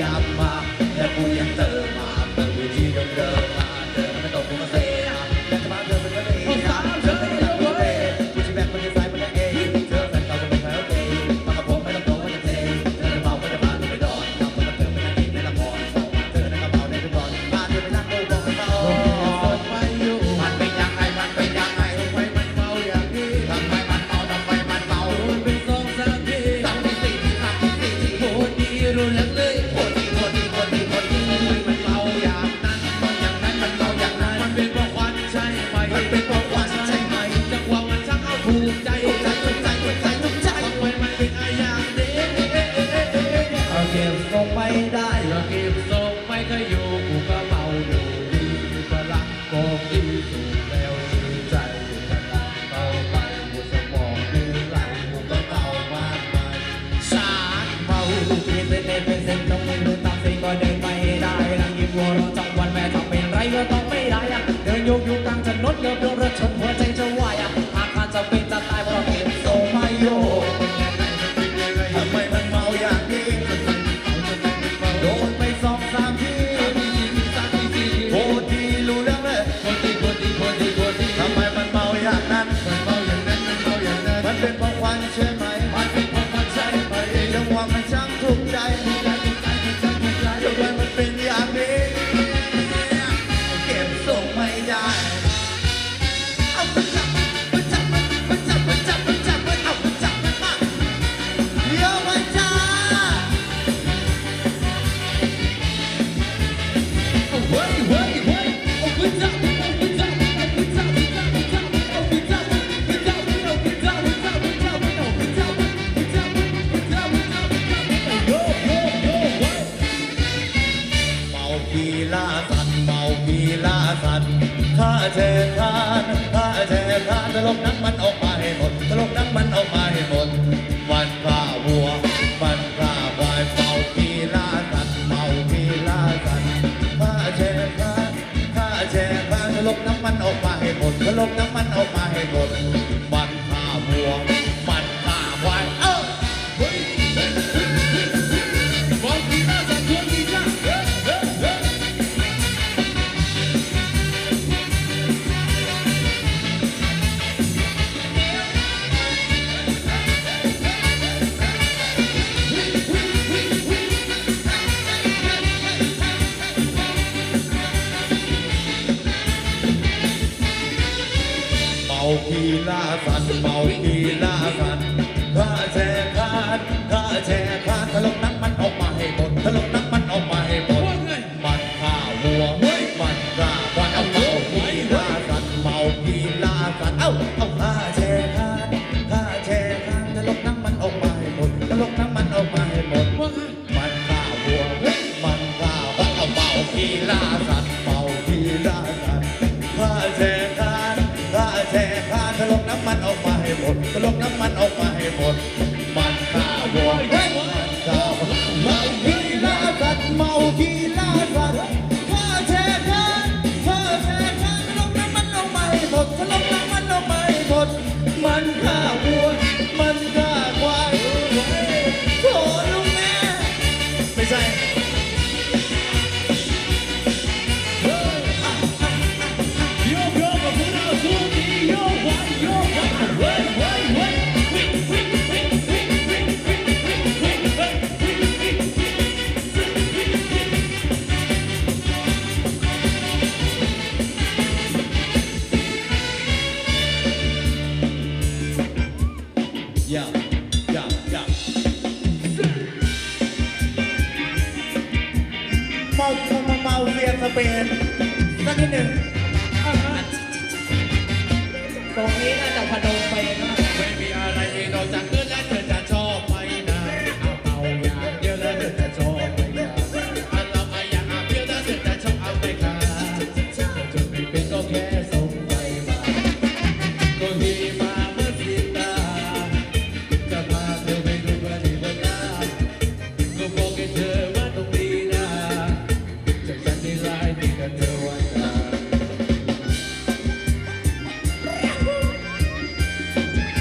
ลับมาและกูยังเติมมาเติมวิธีเดิมมาเดินไม่ตกกูมาเสียและจะมาเดินเป็นก็ดีนะเธอไม่ได้รักกูเองกูจะแบกมันจะใส่มันจะเองเธอแฟนเก่าจะเป็นแฟนโอเคมากับผมไม่ต้องโดนไม่ต้องเทเธอจะเมาไม่จะพาเธอไปดอนทำมันก็เติมไม่ได้กินในละครเธอในกระเป๋าในทุกตอนพาเธอไปนั่งโต๊ะบอกให้เมาไม่อยู่มันเป็นยังไงมันเป็นยังไงทำไมมันเมาอย่างนี้ทำไมมันเมาทำไมมันเมาโดนเป็น2-3 ที3 ที 4 ที3 ที 4 ทีโคตรดีรู้เรื่องเลยโคตรดีโคตรดีโคตรดีโคตรดีมันเมาอย่างนั้นมันอย่างนั้นมันเมาอย่างนั้นมันเป็นเพราะควันใช่ไหมมันเป็นเพราะควันใช่ไหมจังหวะมันช่างเอาถูกใจถูกใจถูกใจถูกใจถูกใจทำไมมันเป็นอย่างนี้เอาเก็บทรงไม่ได้เอาเก็บทรงไม่เคยอยู่กูก็เมาอยู่ดีพลังโกงดีถูกแล้วดีใจอยู่พลังเข้าไปหัวสมองดื้อไหลกูก็เมามากมายสารเมาที่เป็นเส้นต้องไม่รู้ตามสิ่งก็เดินไม่ได้นั่งยิ้มหัวเราะจังวันแม่ทำเป็นไรก็ต้องไม่ได้เดินโยกอยู่กลางถนนเริ่มโดนรถชนหัวใจจะวายหากการจะเป็นจะตายเพราะเก็บทรงไม่อยู่ทำไมมันเมาอย่างนี้โดนไป2-3 ทีโคตรดีรู้เรื่องเลยโคตรดีโคตรดีโคตรดีโคตรดีทำไมมันเมาอย่างนั้นมันเมาอย่างนั้นมันเมาอย่างนั้นมันเป็นเพราะควันใช่ไหมมันเป็นเพราะควันใช่ไหมจังหวะมันช่างถูกใจถูกใจถูกใจถูกใจถูกใจทำไมมันเป็นอย่างนี้เก็บทรงไม่ได้เอาไปจับมันจับมันจับมันจับมันจับมันเอาไปจับมันมาเดี๋ยวมันจ้าเฮ้ยเฮ้ยเฮ้ยเอาไปจับเอาไปจับเอาไปจับเอาไปจับเอาไปจับเอาไปจับเอาไปจับเอาไปจับเอาไปจับเอาไปจับเอาไปจับเอาไปจับโยโยโยเมากีฬาสัตว์เมากีฬาสัตว์ข้าแช่คานข้าแช่คานตลกนักมันออกมาให้หมดตลกนักมันออกมาให้หมดมันฆ่าวัวมันฆ่าควายเมากีฬาสัตว์เมากีฬาสัตว์ข้าแช่คานข้าแช่คานตลกน้ำมันออกมาให้หมดตลกน้ำมันออกมาให้หมดมันฆ่าวัวมันฆ่าควายเฮ้ยเมากีฬาสัตว์ตัวกีฬาเมากีฬาสัตว์เมากีฬาสัตว์ข้าแช่คานข้าแช่คานตลกนักมันออกมาให้หมดตลกนักมันออกมาให้หมดมันฆ่าวัวมันฆ่าควายเอาเมากีฬาสัตว์เมากีฬาสัตว์เอาข้าแช่คานข้าแช่คานตลกนักมันออกมาให้หมดตลกนักมันออกมาให้หมดมันฆ่าวัวมันฆ่าควายเอาเมากีฬาสัตว์เมากีฬาสัตว์ข้าแช่คานข้าแช่คานตลกน้ำมันออกมาให้หมดตลกน้ำมันออกมาให้หมดมันฆ่าวัวมันฆ่าเมากีฬาสัตว์เมากีฬาสัตว์ข้าแช่คานข้าแช่คานตลกน้ำมันออกมาให้หมดตลกน้ำมันออกมาให้หมดมันฆ่าวัวมันฆ่าควายโถลุงแม่ไม่ใช่อย่าเมาเสียงสเปนสักนิดหนึ่งตรงนี้น่าจะพนมไปนะไม่มีอะไรนอกจากเงินและเธอจะชอบไปนะเอาอย่างเดียวแล้วเธอจะชอบไปนะเราอย่างเดียวแล้วเธอจะชอบเอาไปค่ะจะไม่เป็นก็แค่ส่งไปมาก็ฮีมาเมื่อสิตาจะพาเธอไปดูกันที่บ้านก็บอกให้เธอว่าตรงนี้นะจะฉันได้ไล่ที่กันเธอวันนา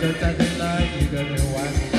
就站在那一个人玩家。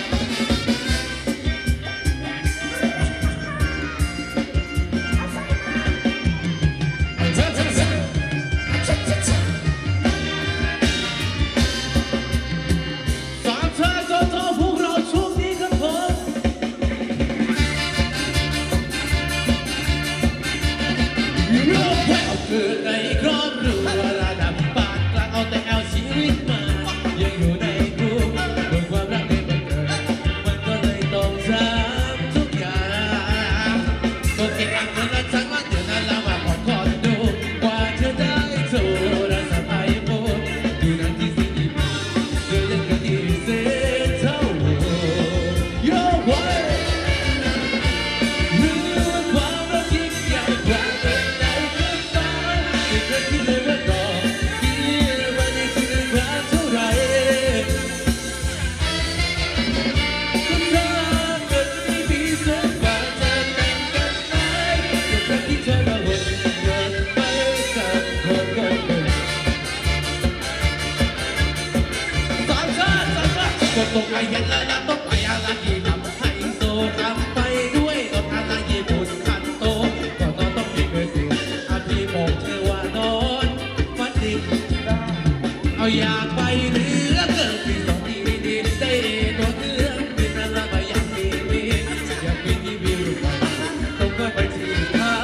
ต้องไปยันละละต้องไปอะไรที่ทำให้โซทำไปด้วยต้องอะไรญี่ปุ่นขันโตก็ต้องมีเกิดสิ่งอาพี่บอกเธอว่านอนฝันดีเอาอยากไปเรือเกิดปีสองทีดีได้ตัวเรือบินอะไรมาอยากมีอยากมีที่วิวไปต้องก็ไปที่เขา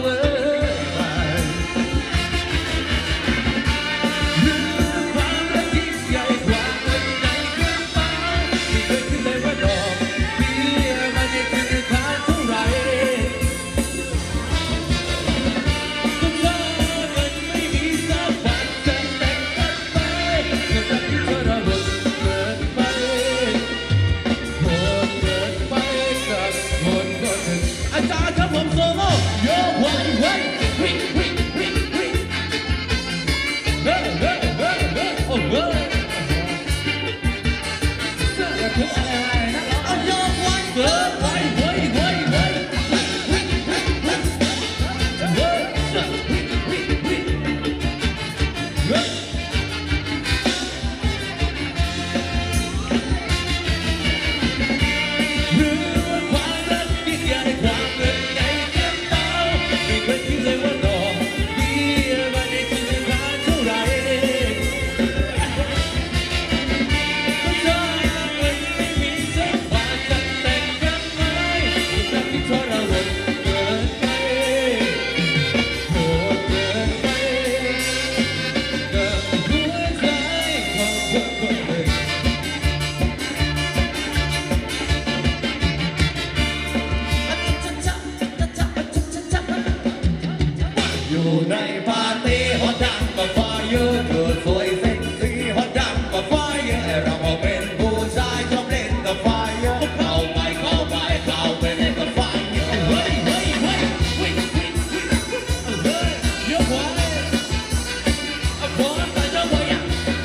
อยู่ในปาร์ตี้ฮอตดังก็ไฟเยอะเธอสวยเซ็กซี่ฮอตดังก็ไฟเยอะเราเป็นผู้ชายชอบเล่นกับไฟเยอะเข้าไปเล่นกับไฟเยอะเฮ้ยเฮ้ยเฮ้ยเฮ้ยเฮ้ยเฮ้ยเยอะกว่าพอแต่เยอะกว่าอย่าง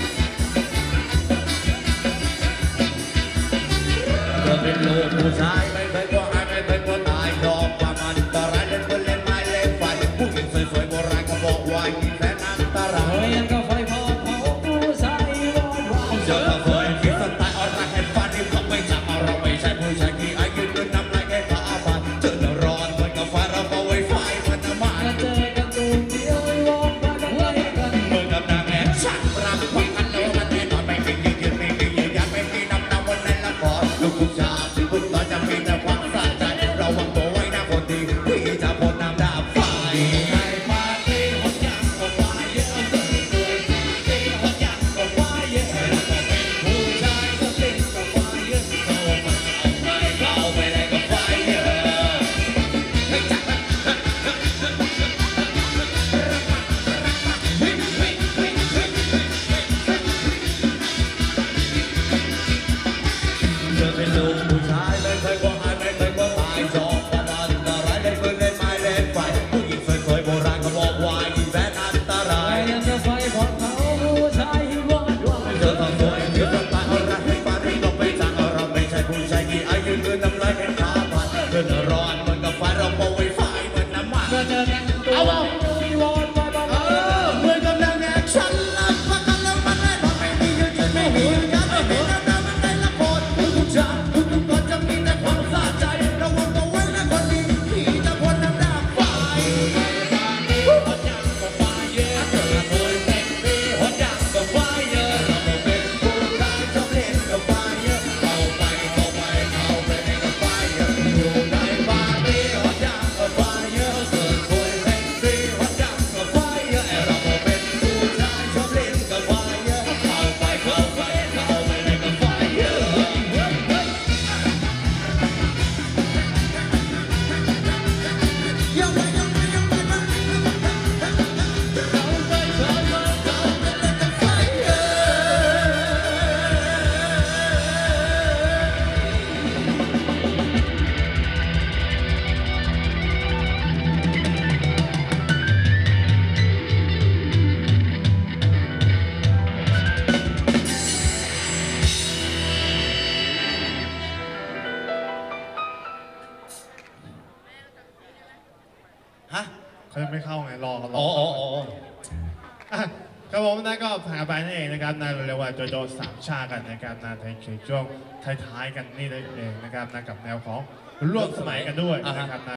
เธอเป็นลูกผู้ชายไม่เคยกลัวอายไม่เคยกลัวตายยอมความอันตรายเล่นปืนเล่นไม้เล่นไฟผู้หญิงสวยๆโบราณก็บอกว่ายิ่งแสนอันตรายยังก็ไฟพอผู้ชายวอนวอนเจอเคยคิดสไตล์ออนไลน์ให้ฟันที่เขาไม่จับเราไม่ใช่ผู้ชายที่อายุเกินน้ำลายแค่ตาบานเจอร้อนเหมือนกับไฟเราก็ไวไฟมันน้ำมันเจอกันตูเดียววอนกันไว้กันเมื่อกับนางแอบชักรักควักกันแล้วมันแน่นอนไม่กินยืนไม่กินยืนยันไม่กินน้ำวันในละครลูกผู้ชายที่พึ่งต่อจะมีแต่ความสาเข้าไงรออ๋อครับผมนะก็ผ่านไปนั่นเองนะครับนะเรียกว่าโจสามชากันนะครับนะในช่วงท้ายๆกันนี่เองนะครับนะกับแนวของร่วมสมัยกันด้วยนะครับนะ